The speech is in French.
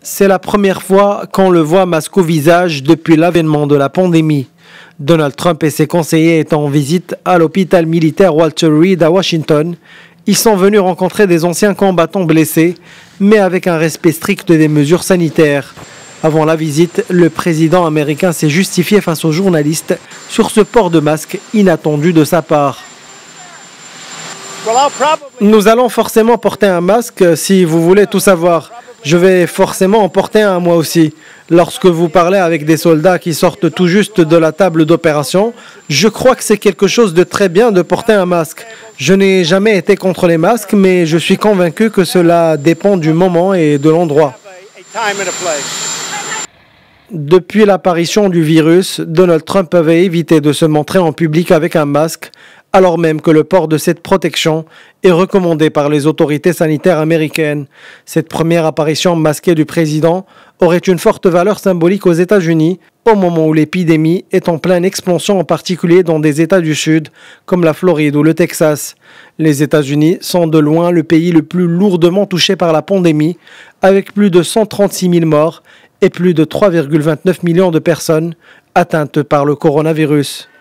C'est la première fois qu'on le voit masque au visage depuis l'avènement de la pandémie. Donald Trump et ses conseillers étant en visite à l'hôpital militaire Walter Reed à Washington, ils sont venus rencontrer des anciens combattants blessés, mais avec un respect strict des mesures sanitaires. Avant la visite, le président américain s'est justifié face aux journalistes sur ce port de masque inattendu de sa part. Nous allons forcément porter un masque si vous voulez tout savoir. Je vais forcément en porter un moi aussi. Lorsque vous parlez avec des soldats qui sortent tout juste de la table d'opération, je crois que c'est quelque chose de très bien de porter un masque. Je n'ai jamais été contre les masques, mais je suis convaincu que cela dépend du moment et de l'endroit. Depuis l'apparition du virus, Donald Trump avait évité de se montrer en public avec un masque, alors même que le port de cette protection est recommandé par les autorités sanitaires américaines. Cette première apparition masquée du président aurait une forte valeur symbolique aux États-Unis, au moment où l'épidémie est en pleine expansion, en particulier dans des États du Sud, comme la Floride ou le Texas. Les États-Unis sont de loin le pays le plus lourdement touché par la pandémie, avec plus de 136 000 morts et plus de 3,29 millions de personnes atteintes par le coronavirus.